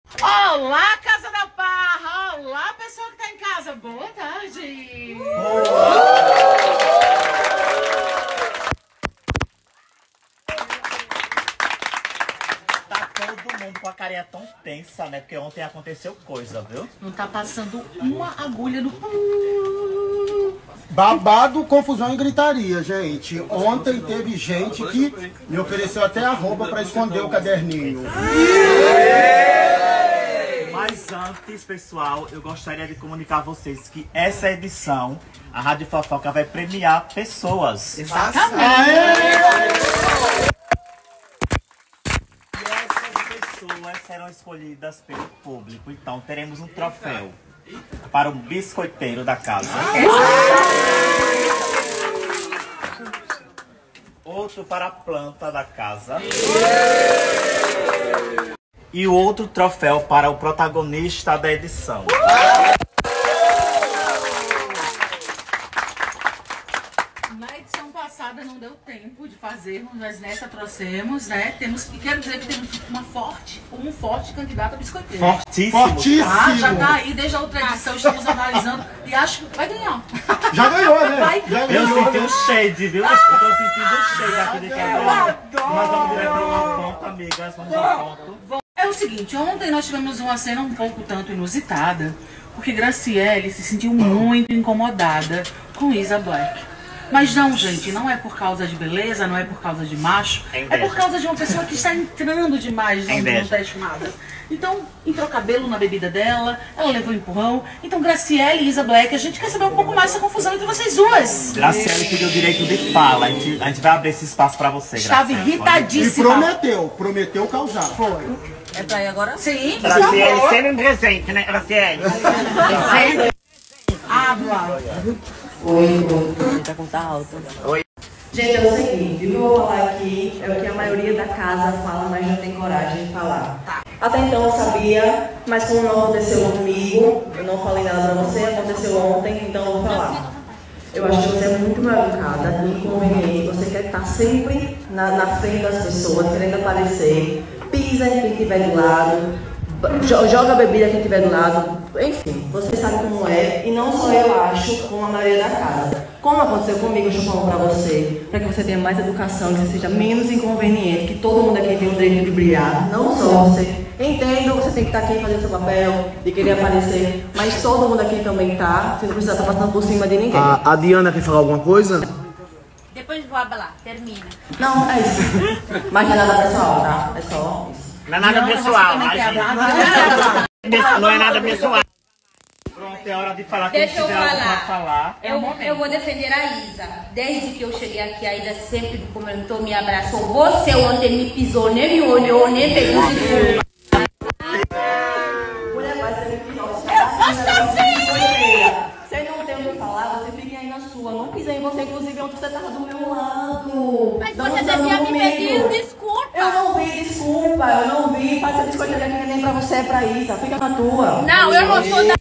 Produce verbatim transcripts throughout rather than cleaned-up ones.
Olá, Casa da Parra! Olá, pessoal que tá em casa! Boa tarde! Tá todo mundo com a carinha tão tensa, né? Porque ontem aconteceu coisa, viu? Não tá passando uma agulha no... Babado, confusão e gritaria, gente. Ontem teve gente que me ofereceu até arroba pra esconder o caderninho. Mas antes, pessoal, eu gostaria de comunicar a vocês que essa edição, a Rádio Fofoca vai premiar pessoas. Exatamente! E essas pessoas serão escolhidas pelo público. Então, teremos um troféu para o biscoiteiro da casa. Outro para a planta da casa. E o outro troféu para o protagonista da edição. Na edição passada não deu tempo de fazermos, mas nessa trouxemos, né? Temos, e quero dizer que temos uma forte, um forte candidato a biscoiteiro. Fortíssimo. Fortíssimo. Ah, já tá aí, desde a outra edição estamos analisando e acho que vai ganhar. Já ganhou, né? Vai Já Eu ganhou. senti um shade, viu? Eu tô sentindo um shade aqui de casa. Nós vamos direto para um ponto, amigas. Vamos ao ponto. É o seguinte, ontem nós tivemos uma cena um pouco tanto inusitada, porque Graciele se sentiu muito incomodada com Isa Black. Mas não, gente, não é por causa de beleza, não é por causa de macho, É é inveja. por causa de uma pessoa que está entrando demais É onde não inveja. está estimada. Então, entrou cabelo na bebida dela, ela levou empurrão. Então, Graciele e Isa Black, a gente quer saber um pouco mais dessa confusão entre vocês duas. Graciele pediu direito de fala. A gente, a gente vai abrir esse espaço pra você, Estava Graciele. E irritadíssima. prometeu, prometeu causar. Foi. É pra ir agora? Sim, Graciele, sempre um presente, né, Graciele? Habla. Oi, oi. Tá com tá alto. Oi. Gente, é o seguinte, o que eu vou falar aqui é o que a maioria da casa fala, mas não tem coragem de falar. Até então eu sabia, mas como não aconteceu comigo, eu não falei nada pra você, aconteceu ontem, então eu vou falar. Eu acho que você é muito mal educada, muito inconveniente, você quer estar sempre na, na frente das pessoas, querendo aparecer, pisa em quem estiver do lado, jo- joga a bebida quem estiver do lado, enfim, você sabe como é, e não só eu acho, como a maioria da casa. Como aconteceu comigo, eu estou falando pra você, para que você tenha mais educação, que você seja menos inconveniente, que todo mundo aqui tem o direito de brilhar, não só você. Entendo, você tem que estar aqui fazendo seu papel, de querer aparecer, mas todo mundo aqui também tá, você não precisa estar passando por cima de ninguém. A, a Diana quer falar alguma coisa? Depois vou falar, termina. Não, é isso. Mas não é nada pessoal, tá? É só isso. Não é nada pessoal, imagina. Não é nada pessoal. Pronto, é hora de falar. Quem Deixa eu tiver algo pra falar. falar. Eu, eu vou defender a Isa. Desde que eu cheguei aqui, a Isa sempre comentou, me abraçou. Você ontem me pisou, nem me olhou, nem pegou desculpa. Mulher, mas você me pisou. Você não tem o que falar, você fica aí na sua. Não pisei em você, inclusive ontem você tava do meu lado. Mas dançando você devia me comigo. pedir desculpa. Eu não vi, desculpa, eu não vi. Faz essa biscoitaria aqui nem pra você, é pra Isa. Fica na tua. Não, eu não sou da...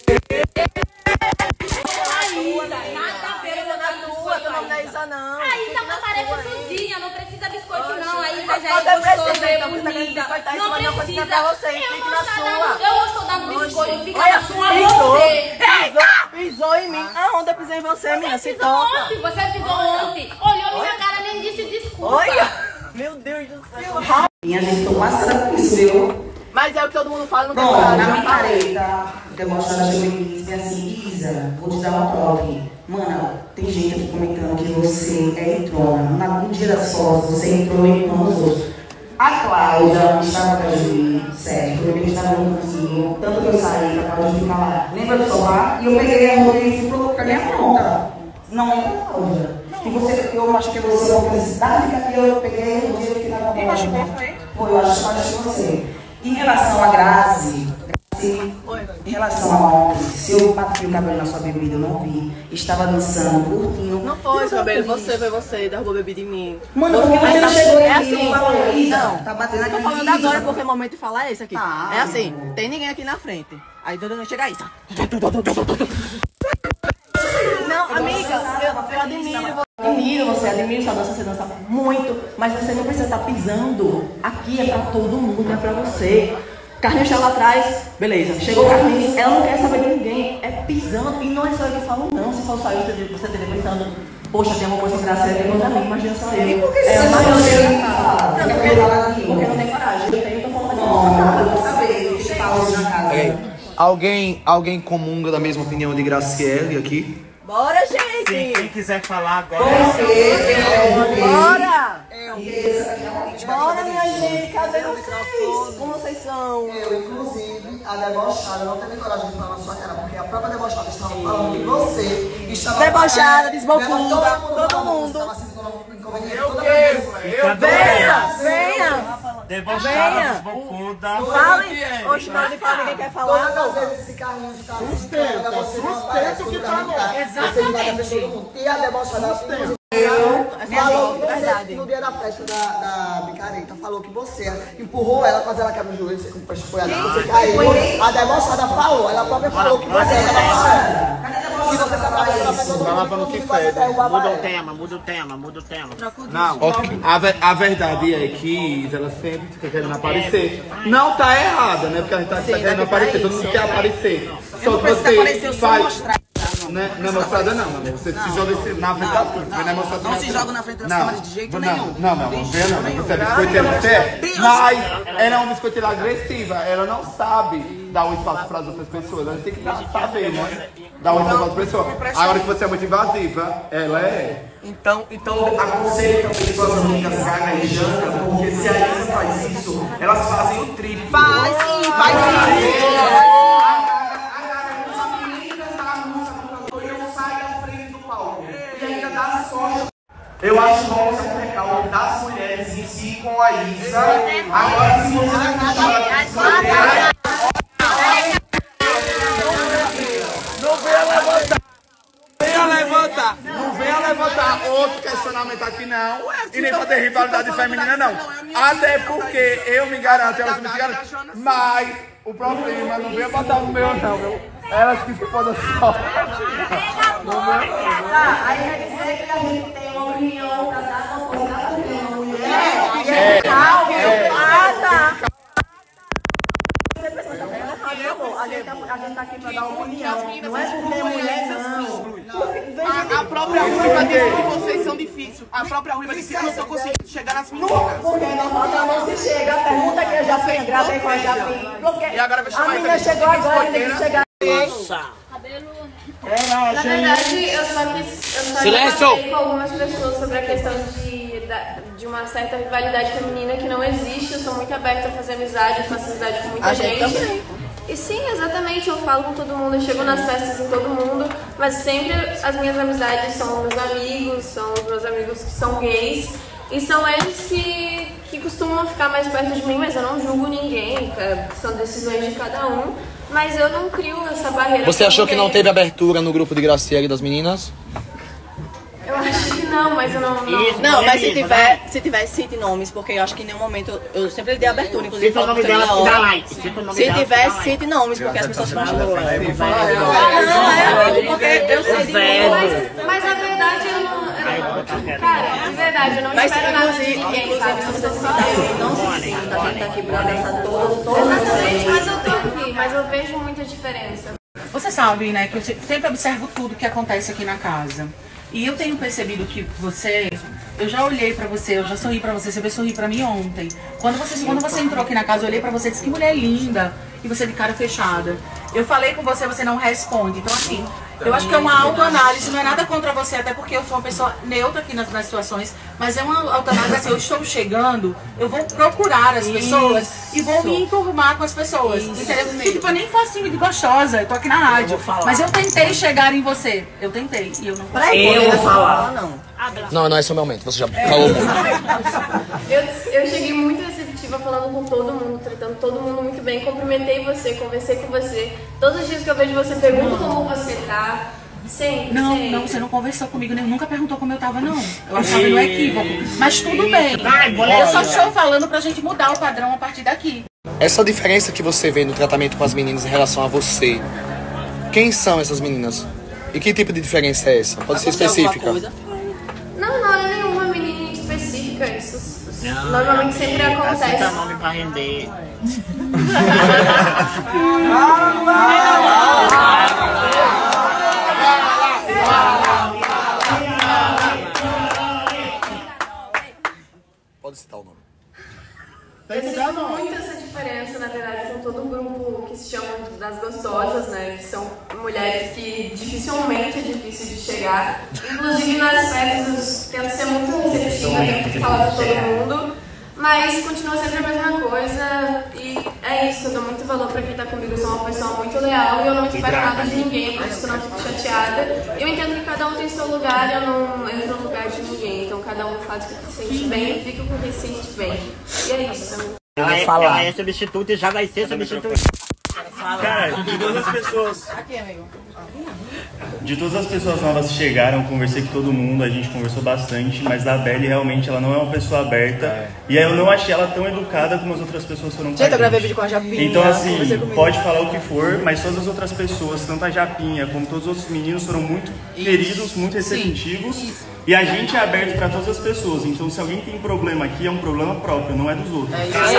Nada a ver, eu vou dar tua, tu não dá Isa não. A Isa aparece sozinha, não precisa biscoito não. A Isa já Você é gostosa, precisa, é então, você tá querendo bonita. biscoitar isso, Não mas não pode precisa. dar pra você, Eu fique não na estou sua. dando, eu não estou dando biscoito, fica Olha, na sua pisou, você. pisou, pisou em mim. Aonde eu pisei em você, menina? Se Você pisou toca. ontem, você pisou ontem. Olhou minha cara, nem disse desculpa. Olha! Meu Deus do céu. Minha gente, tô passando por isso, viu? Mas é o que todo mundo fala, não tem Pronto, coragem. já me parei, tá? Demonstrando chegou em mim e disse assim, Isa, vou te dar um toque. Mana, tem gente aqui comentando que você é entrona. No dia das fotos, você entrou em os outros. A Cláudia estava com a Juí, certo? Eu estava no cantinho, tanto que eu saí pra Cláudia ficar lá. Lembra do sofá? E eu peguei a roupa e fui pro cadê a pronta? Não é a Cláudia. E você, eu acho que você é uma felicidade, fica aqui, eu peguei o dia que estava com a Cláudia. Foi, eu acho, acho que você. Em relação a Grazi, Grazi, em relação a ontem, se eu bati o cabelo na sua bebida, eu não vi. Estava dançando, curtinho. Não foi, seu cabelo, você foi você, derrubou bebida em mim. Mano, porque você não chegou É aqui, assim, não falou, Isa, não. tá batendo aqui. Tô falando Isa. agora porque o momento de falar é esse aqui. Tá. É assim, tem ninguém aqui na frente. Aí Dodô chega aí. Não, amiga, eu, eu admiro você. Admiro você, admiro sua dança, você dança muito, mas você não precisa estar pisando. Aqui é pra todo mundo, não é pra você. Carlinhos está lá atrás, beleza. Chegou o Carlinhos, ela não quer saber de ninguém, é pisando. E não é só eu que falo, não. Se for só eu, você teria pensando, poxa, tem uma coisa com graça é contra mim, imagina só eu. E por que você é, mas eu tenho que falar? Porque não tem coragem. Eu tenho que falar. Não, eu vou saber o que fala na casa. É. Alguém, alguém comunga da mesma opinião de Graciele aqui? Bora, gente! Sim, quem quiser falar agora. Bora! Bora, minha gente, cadê vocês? Como vocês são? Eu, inclusive, a debochada não teve coragem de falar na sua cara, porque a própria debochada estava falando que você estava... Debochada, desbocuda, todo mundo. Eu quero! Eu venha! Venha! Debochada, desbocuda. Fale! Oxe, não, não fala, ninguém quer falar. Todas as vezes esse Carlinhos está Sustenta, sustenta o que falou. Exatamente. E a debochada... Eu, Falou que verdade. você, no dia da festa da, da picareta, falou que você empurrou ela, quase ela quebra o joelho, você com foi você caiu. A debochada falou, ela própria falou que você estava falando. Que você estava falando. Tá lavando que fede. Muda o tema, muda o tema, muda o tema. Não, a, ve- a verdade é que ela sempre fica querendo aparecer. Não tá errada, né? Porque a gente tá, tá querendo aparecer, todo mundo quer aparecer. Só que você faz... Não é, não é mostrada não, mano. Você se joga na frente das coisas, mas não é mostrada. Não se joga na frente das câmeras de jeito não, nenhum. Não, não, não, vê não. Você é biscoiteira, você é. Mas ela é uma biscoiteira agressiva. Ela não sabe dar um espaço para as outras pessoas. Ela tem que dar, saber, né? Dar um espaço para as pessoas. Agora que você é muito invasiva, ela é. Então, então aconselho também suas amigas Gaga e Jana, porque se a Isa faz isso, elas fazem o triplo. Vai sim, vai sim. Eu acho bom você colocar o das mulheres em si com a Isa. Agora, se você não venha levantar. Venha levantar. Não venha levantar outro questionamento aqui, não. E nem fazer rivalidade feminina, não. Até porque eu me garanto, elas me garantem. Mas o problema não venha botar o meu, não, meu. Elas que se podem só. Não venha. Tá, aí quer dizer que a gente tem uma união pra dar uma coisa pra mulher. É, é. Ah, tá. A gente, a gente tá aqui pra dar uma união. Não é por ter mulher, não. A, a própria Ruiva disse que vocês são difíceis. A própria Ruiva disse que eu não tô conseguindo chegar nas meninas. Porque nós outra não se chega. A pergunta que eu já fiz, gravei com a Japim. E agora vai A chamar menina chegou agora, tem que chegar. Na verdade, eu só quis. Eu só falei com algumas pessoas sobre a questão de, da- de uma certa rivalidade feminina que não existe. Eu sou muito aberta a fazer amizade, eu faço amizade com muita A gente gente. também. E sim, exatamente, eu falo com todo mundo, eu chego nas festas em todo mundo, mas sempre as minhas amizades são meus amigos, são os meus amigos que são gays, e são eles que, que costumam ficar mais perto de mim, mas eu não julgo ninguém, cara, são decisões de cada um, mas eu não crio essa barreira. Você com achou que não ninguém. teve abertura no grupo de Graciele das meninas? Eu acho que não, mas eu não... não... Não, mas se tiver, se tiver, cite nomes, porque eu acho que em nenhum momento, eu sempre dei abertura, inclusive Cita o falo nome com você dela na que dá hora. like. Cita o nome Se dela que tiver, dá like. cite nomes, porque as pessoas vão falar. Ah, Não, é amigo, porque eu sei de Mas, mas na verdade eu não... eu- Cara, de verdade, eu não Mas espero nada de inclusive, ninguém, inclusive, sabe? se você se sentir, não se sinta, a gente tá aqui pra abraçar todos, todos Exatamente, vocês. mas eu tô aqui, mas eu vejo muita diferença. Você sabe, né, que eu se- sempre observo tudo que acontece aqui na casa. E eu tenho percebido que você... Eu já olhei pra você, eu já sorri pra você, você veio sorrir pra mim ontem. Quando você, quando você entrou aqui na casa, eu olhei pra você e disse que mulher linda. E você de cara fechada. Eu falei com você, você não responde. Então assim, eu acho que é uma autoanálise, não é nada contra você, até porque eu sou uma pessoa neutra aqui nas, nas situações. Mas é uma autoanálise assim, eu estou chegando, eu vou procurar as pessoas e vou me enturmar com as pessoas. Entendeu? E tipo, eu nem faço assim de gostosa, eu tô aqui na rádio. Mas eu tentei chegar em você. Eu tentei e eu não consegui. Eu vou falar. Não. Não, não é esse o momento, você já falou muito. Eu, eu cheguei muito receptiva, falando com todo mundo, tratando todo mundo muito bem. Cumprimentei você, conversei com você. Todos os dias que eu vejo você, pergunto como você tá. Sempre, Não, sempre. não, você não conversou comigo, nem nunca perguntou como eu tava, não. Eu achava no equívoco. Mas tudo bem. Eu só estou falando pra gente mudar o padrão a partir daqui. Essa diferença que você vê no tratamento com as meninas em relação a você, quem são essas meninas? E que tipo de diferença é essa? Pode ser específica. Não, não é nenhuma menina específica. Isso normalmente sempre acontece. Cita nome pra render. Pode citar o nome. Eu sinto muito essa diferença, na verdade, com todo o grupo que se chama das gostosas, né? Que são mulheres que dificilmente é difícil de chegar. Inclusive nas festas, tento ser muito receptiva, tento falar com todo mundo. Mas continua sempre a mesma coisa e é isso, eu dou muito valor pra quem tá comigo, eu sou uma pessoa muito leal e eu não espero nada de ninguém, por isso que eu não fico chateada. Eu entendo que cada um tem seu lugar e eu não entro no lugar de ninguém, então cada um faz o que se sente bem e fica com o que se sente bem. E é isso. Ela é, ela é substituta e já vai ser substituta. Cara, de todas as pessoas. Aqui, amigo. De todas as pessoas novas que chegaram, conversei com todo mundo, a gente conversou bastante, mas da Belle realmente ela não é uma pessoa aberta. É. E aí eu não achei ela tão educada como as outras pessoas foram com a gente. Eu gravei vídeo com a Japinha. Então assim, pode falar o que for, mas todas as outras pessoas, tanto a Japinha como todos os outros meninos, foram muito Isso. queridos, muito receptivos. Sim. Isso. E a gente é aberto para todas as pessoas. Então se alguém tem problema aqui, é um problema próprio, não é dos outros. É isso.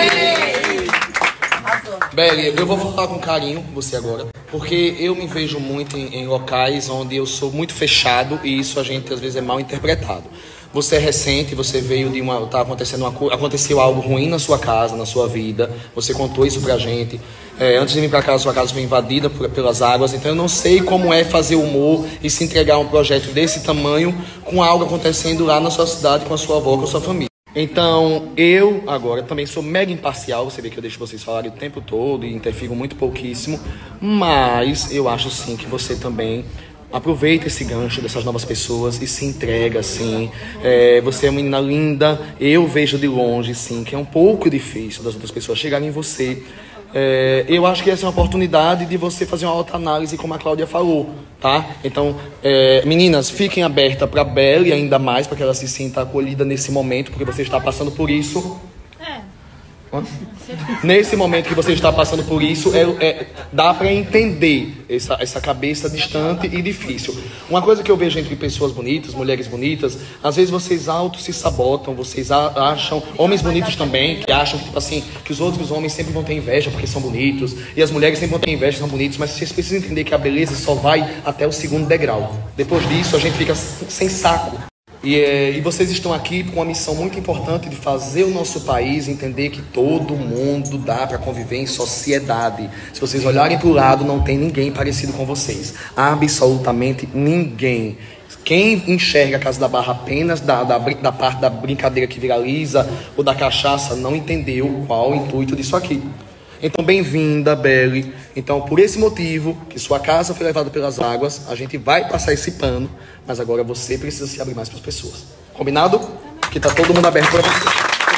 É. Belle, eu vou falar com carinho você agora, porque eu me vejo muito em, em locais onde eu sou muito fechado e isso a gente às vezes é mal interpretado. Você é recente, você veio de uma... Tá acontecendo uma, aconteceu algo ruim na sua casa, na sua vida, você contou isso pra gente. É, antes de vir pra cá, a sua casa foi invadida por, pelas águas, então eu não sei como é fazer humor e se entregar a um projeto desse tamanho com algo acontecendo lá na sua cidade, com a sua avó, com a sua família. Então, eu agora também sou mega imparcial, você vê que eu deixo vocês falarem o tempo todo e interfiro muito pouquíssimo, mas eu acho sim que você também aproveita esse gancho dessas novas pessoas e se entrega, assim. É, você é uma menina linda, eu vejo de longe, sim, que é um pouco difícil das outras pessoas chegarem em você. É, eu acho que essa é uma oportunidade de você fazer uma autoanálise, como a Cláudia falou, tá? Então, é, meninas, fiquem abertas para a Belle ainda mais, para que ela se sinta acolhida nesse momento, porque você está passando por isso. É. Hã? Nesse momento que você está passando por isso, é, é, dá para entender essa, essa cabeça distante e difícil. Uma coisa que eu vejo entre pessoas bonitas, mulheres bonitas, às vezes vocês auto se sabotam, vocês acham, homens bonitos também, que acham tipo assim, que os outros homens sempre vão ter inveja porque são bonitos, e as mulheres sempre vão ter inveja porque são bonitos, mas vocês precisam entender que a beleza só vai até o segundo degrau. Depois disso, a gente fica sem saco. E, é, e vocês estão aqui com uma missão muito importante de fazer o nosso país entender que todo mundo dá para conviver em sociedade. Se vocês olharem para o lado, não tem ninguém parecido com vocês. Absolutamente ninguém. Quem enxerga a Casa da Barra apenas da, da, da parte da brincadeira que viraliza ou da cachaça não entendeu qual o intuito disso aqui. Então, bem-vinda, Belle. Então, por esse motivo, que sua casa foi levada pelas águas, a gente vai passar esse pano, mas agora você precisa se abrir mais para as pessoas. Combinado? Que tá todo mundo aberto para você.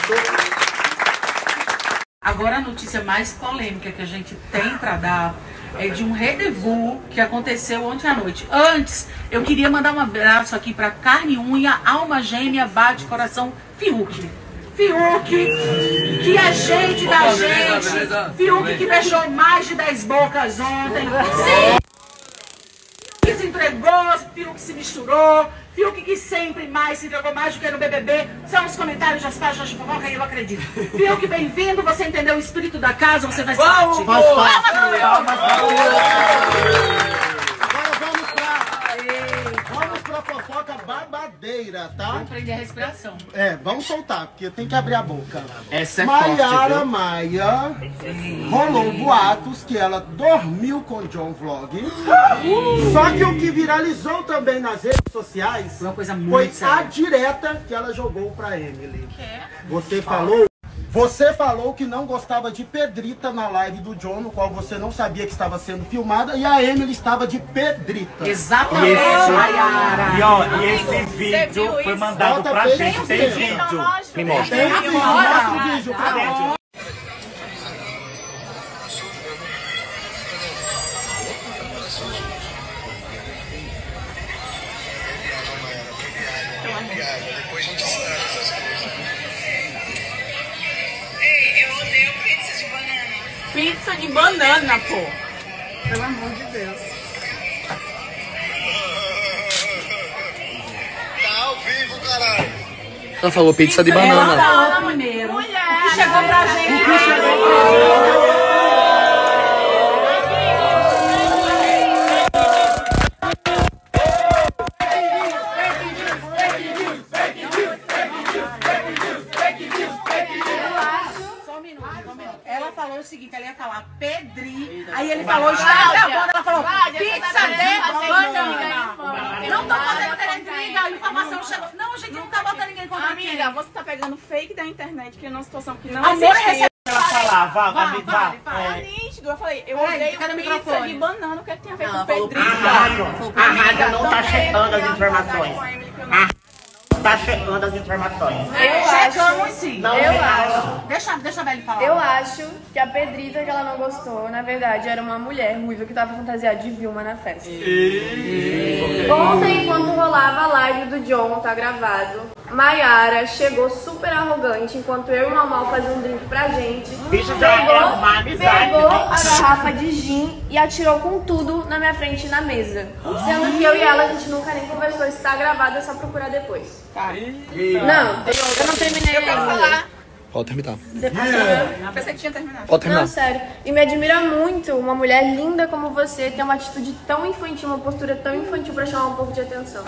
Agora a notícia mais polêmica que a gente tem para dar é de um rendezvous que aconteceu ontem à noite. Antes, eu queria mandar um abraço aqui para Carne Unha, Alma Gêmea, Bate Coração, Fiuk. Fiuk, que é gente da gente. Fiuk que beijou mais de dez bocas ontem. Sim. Que se entregou, Fiuk que se misturou. Fiuk que sempre mais se entregou mais do que no B B B. São os comentários das páginas de fofoca e eu acredito. Fiuk, bem-vindo. Você entendeu o espírito da casa, você vai se divertir. Palmas, babadeira, tá? Vamos prender a respiração. É, vamos soltar, porque tem que abrir a boca. Essa é Maiara forte, Maia rolou boatos que ela dormiu com John Vlog. Uh! Só que o que viralizou também nas redes sociais foi, uma coisa muito foi séria. A direta que ela jogou pra Emily. Você falou... Você falou que não gostava de Pedrita na live do John, no qual você não sabia que estava sendo filmada, e a Emily estava de Pedrita. Exatamente, Maiara. E, ó, e esse vídeo foi mandado Bota pra gente. Tem vídeo. vídeo. Me mostra. Tem vídeo. Mostra o vídeo pra gente. Depois a gente sabe essas coisas. Pizza de banana, pô. Pelo amor de Deus. Tá ao vivo, caralho. Ela falou pizza de banana. Ela primeiro. Mulher. Que chegou pra gente. Que chegou Ela falou o seguinte, ela ia falar Pedri, aí ele falou Instagram, ela falou pizza de... Não tô fazendo intriga, a informação chegou. Não, gente, não tá botando ninguém contra ninguém. Amiga, você tá pegando fake da internet, que é uma situação que não Amor, existe. Ela falava, vá, vá, vá. É nítido, eu falei, eu Peraí, odeio cadê o pizza microfone? de banana, o que tem a ver Ela com falou Pedrinho? A rádio, a rádio não tá checando as informações. Tá chegando as informações. Eu Chegamos acho, sim. Não, eu não. acho, Deixa, deixa a Beli falar. eu acho que a Pedrita que ela não gostou, na verdade, era uma mulher ruiva que tava fantasiada de Vilma na festa. Ontem, enquanto rolava a live do John, tá gravado, Maiara chegou super arrogante, enquanto eu e o Mamal faziam um drink pra gente. Isso já é Pegou, uma amizade, pegou né? a garrafa de gin e atirou com tudo na minha frente na mesa. Sendo que eu e ela, a gente nunca nem conversou. Isso tá gravado, é só procurar depois. Tá. Não, eu não terminei Eu quero ainda. falar. Pode terminar. Eu pensei que tinha terminado. Pode terminar. Não, sério. E me admira muito uma mulher linda como você ter uma atitude tão infantil, uma postura tão infantil pra chamar um pouco de atenção.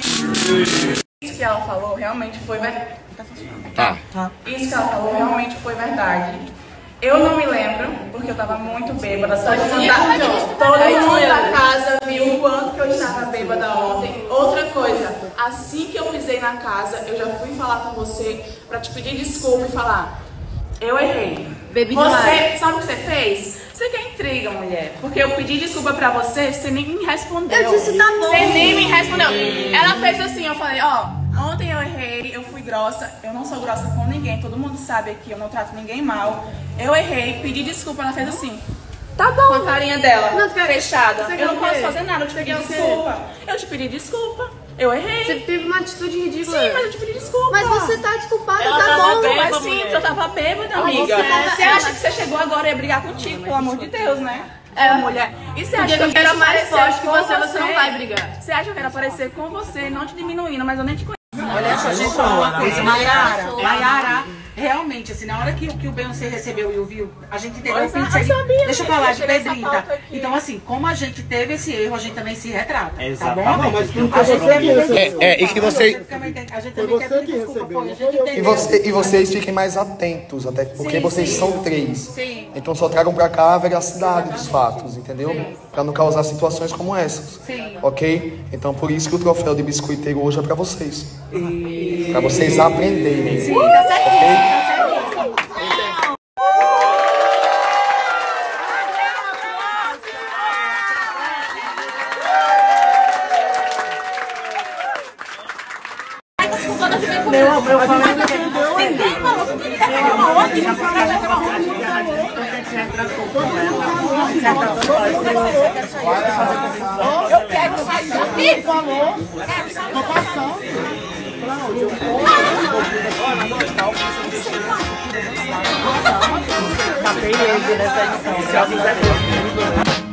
Isso que ela falou realmente foi verdade. Tá funcionando. Tá. Isso que ela falou realmente foi verdade. Eu não me lembro, porque eu tava muito bêbada. Todo mundo da, todo mundo da casa viu o quanto que eu estava bêbada ontem. Outra coisa, assim que eu pisei na casa, eu já fui falar com você pra te pedir desculpa e falar, eu errei. Bebi Você, demais. sabe o que você fez? Você quer intriga, mulher. Porque eu pedi desculpa pra você, você nem me respondeu. Eu disse, tá bom. Você nem me respondeu. Ela fez assim, eu falei, ó, ontem eu errei, eu fui grossa. Eu não sou grossa com ninguém, todo mundo sabe aqui, eu não trato ninguém mal. Eu errei, pedi desculpa, ela fez assim. Tá bom. Com a carinha dela, Não, tu quer- fechada. você quer Eu não o posso quê? fazer nada, eu te pedi Você quer o quê? desculpa. Eu te pedi desculpa. Eu errei. Você teve uma atitude ridícula. Sim, mas eu te pedi desculpa. Mas você tá desculpada, Ela tá tava bom. bem. Mas Bêbada, sim, mulher. eu tava bêbada, amiga. você tava- Você acha que você chegou agora e ia brigar contigo, pelo amor de Deus, né? É. Mulher. E você acha Porque que eu eu quero quero mais aparecer forte que com você, você não vai brigar. Você acha que eu quero aparecer com você, não te diminuindo, mas eu nem te conheço. Olha só, gente, falar uma coisa. Maiara, Maiara, realmente, assim, na hora que, que o Beyoncé recebeu e ouviu, a gente entendeu Pois o pizza é, eu ali. sabia, Deixa eu amiga, falar de eu tirei essa Pedrita. pauta aqui. Então, assim, como a gente teve esse erro, a gente também se retrata. Tá Exatamente. bom? Não, mas não A foi gente você que também- recebeu. É, é, e que você- A gente também tem- a gente Foi também você quer pedir que desculpa, recebeu, foi, a não gente foi eu que E, entendeu. você, e vocês fiquem mais atentos, até porque Sim, vocês sim. são três. Sim. Então só tragam pra cá a veracidade dos fatos, entendeu? Pra não causar situações como essas. Sim. Ok? Então por isso que o troféu de biscoiteiro hoje é pra vocês. Pra vocês aprenderem. Sim, tá certinho, tá certinho. Eu quero sair daqui. Falou. Tô passando. Tá bem ele nessa edição. Se alguém quiser ver.